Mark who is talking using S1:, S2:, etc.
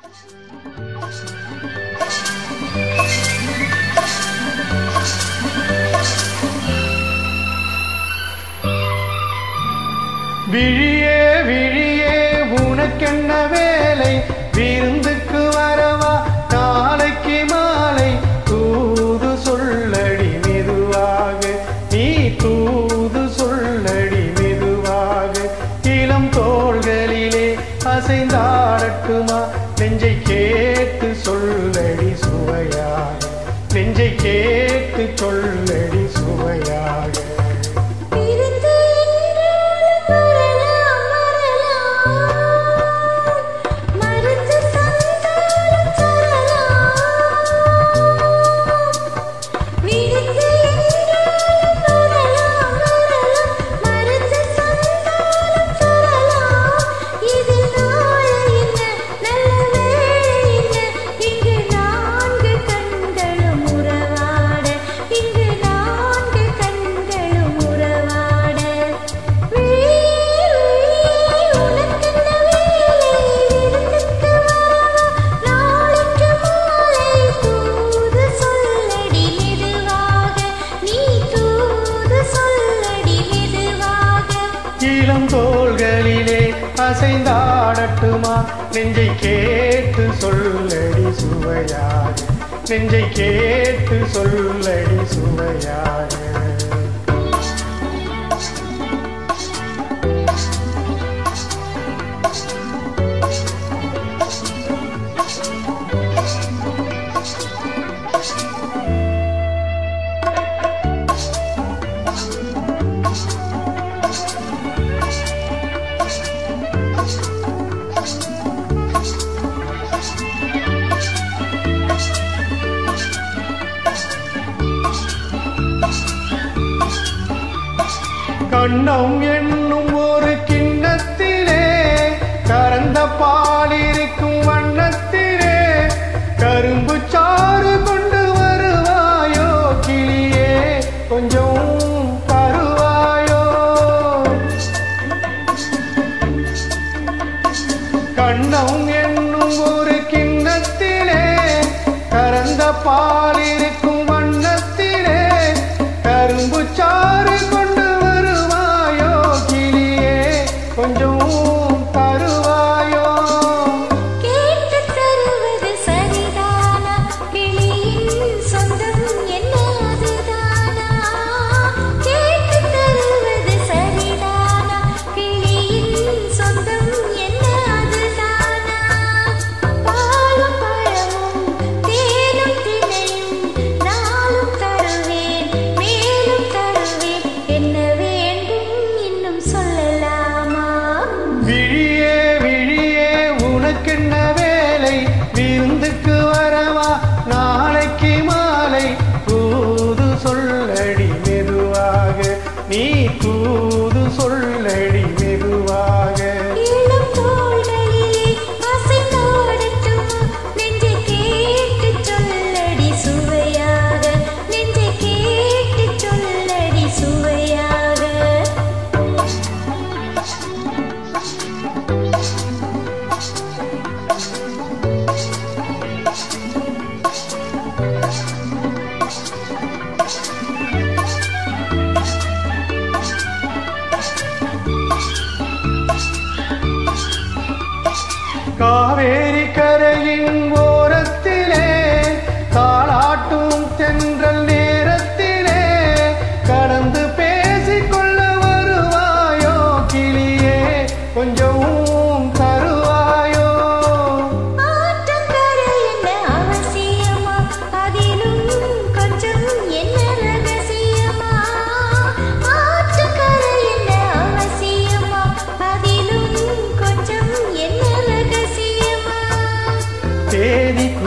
S1: விழியே விழியே உனக்கென்ன வேலை, விருந்துக்கு வரவா நாளைக்கு மாலை, தூது சொல்லடி மெதுவாக, நீ தூது சொல்லடி மெதுவாக, இளம் தோள்களிலே அசைந்தாடட்டுமா, நெஞ்சை கேட்டு சொல்லடி சுவையாக, நெஞ்சை கேட்டு சொல்லடி சுவையாக. இளம் தோள்களிலே அசைந்தாடட்டுமா, நெஞ்சை கேட்டு சொல்லடி சுவையாக, நெஞ்சை கேட்டு சொல்லடி சுவையாக. கண்ணம் என்னும் ஒரு கிண்ணத்திலே கறந்த பால் இருக்கும் வண்ணத்திலே, கரும்பு சாறு கொண்டு வருவாயோ கிளியே, கொஞ்சம் தருவாயோ. கண்ணம் என்னும் ஒரு கிண்ணத்திலே கறந்த பால் இருக்கும் வண்ணத்திலே, கரும்பு சாறு கொண்டு கொஞ்சம் தருவாயோ.
S2: கேட்டு தருவது சரிதானா, கிளியின் சொந்தம் என்ன அதுதானா, கேட்டு தருவது சரிதானா, கிளியின் சொந்தம் என்ன அதுதானா, பாலும் பழமும் தேனும் தினையும் நாளும் தருவேன் மேலும் தருவேன், என்ன வேண்டும் இன்னும் சொல்லலாமா.
S1: விழியே விழியே உனக்கென்ன வேலை, விருந்துக்கு வரவா நாளைக்கு மாலை, தூது சொல்லடி மெதுவாக, நீ தூது சொல்லடி மெதுவாக.
S2: இளம் தோள்களிலே அசைந்தாடட்டுமா, நெஞ்சை கேட்டு சொல்லடி சுவையாக, நெஞ்சை கேட்டு சொல்லடி சுவையாக.
S1: காவேரி கரையின் ஓரத்திலே தாளாட்டும் தென்றல் நேரத்திலே, கடந்து பேசிக்கொள்ள வருவாயோ கிளியே, கொஞ்சம் தருவாயோ.
S2: ஆற்றங்கரை என்ன அவசியமா, அதிலும் கொஞ்சம் என்ன ரகசியமா, ஆற்றங்கரை என்ன அவசியமா, அதிலும் கொஞ்சம் என்ன ரகசியமா.
S1: தேதி